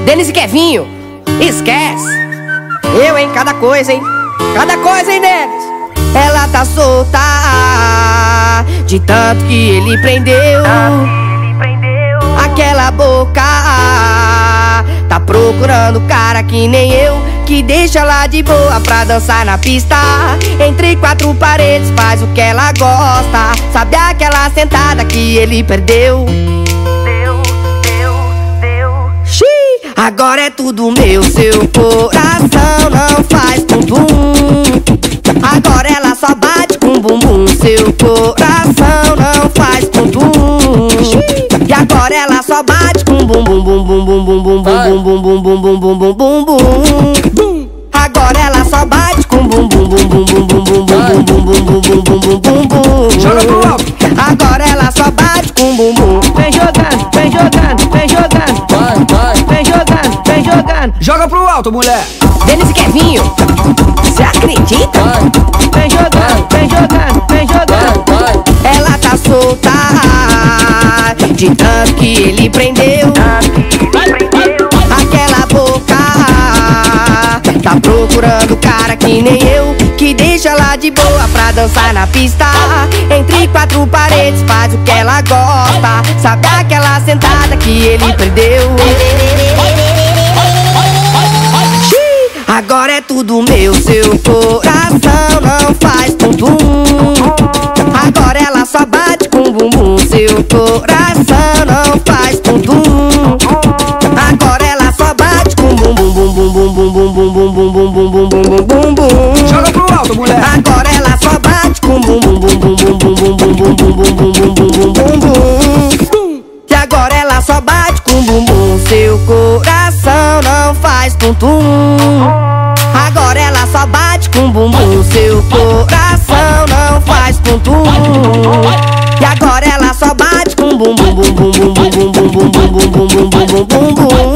Denis e Kevinho, esquece. Eu, hein, cada coisa, hein. Cada coisa, hein, Denis. Ela tá solta de tanto que ele prendeu. Aquela boca tá procurando cara que nem eu, que deixa ela de boa pra dançar na pista. Entre quatro paredes faz o que ela gosta. Sabe aquela sentada que ele perdeu? Agora é tudo meu, seu coração não faz bumbum. Agora ela só bate com bumbum, seu coração não faz bumbum. E agora ela só bate com bumbum, bumbum, bumbum, bumbum, bumbum, bumbum, bumbum, bumbum, bumbum. Agora ela só bate com bumbum, bumbum, bumbum, bumbum, bumbum, bumbum, bumbum, bumbum, bumbum. Joga pro alto. Agora ela só bate com bumbum. Vem jogando, vem jogando, vem jogando. Vem jogando, vem jogando. Joga pro alto, mulher. Denis e Kevinho, cê acredita? Vem jogando, vem jogando, vem jogando. Ela tá solta de tanto que ele prendeu. Aquela boca tá procurando cara que nem eu, que deixa ela de boa pra dançar na pista. Entre quatro paredes faz o que ela gosta. Sabe aquela sentada que ele perdeu? Agora é tudo meu, seu coração não faz bumbum. Agora ela só bate com bumbum, seu coração não faz bumbum. Agora ela só bate com bumbum, bumbum, bumbum, bumbum, bumbum, bumbum, bumbum, bumbum. Joga pro alto, mulher. Agora ela só bate com bumbum, bumbum, bumbum, bumbum, bumbum, bumbum, bumbum, bumbum. E agora ela só bate com bumbum, seu coração não faz tum-tum. Agora ela só bate com bumbum, seu coração não faz tum-tum. E agora ela só bate com bumbum, bumbum, bumbum, bumbum, bumbum, bumbum, bumbum, bumbum, bumbum.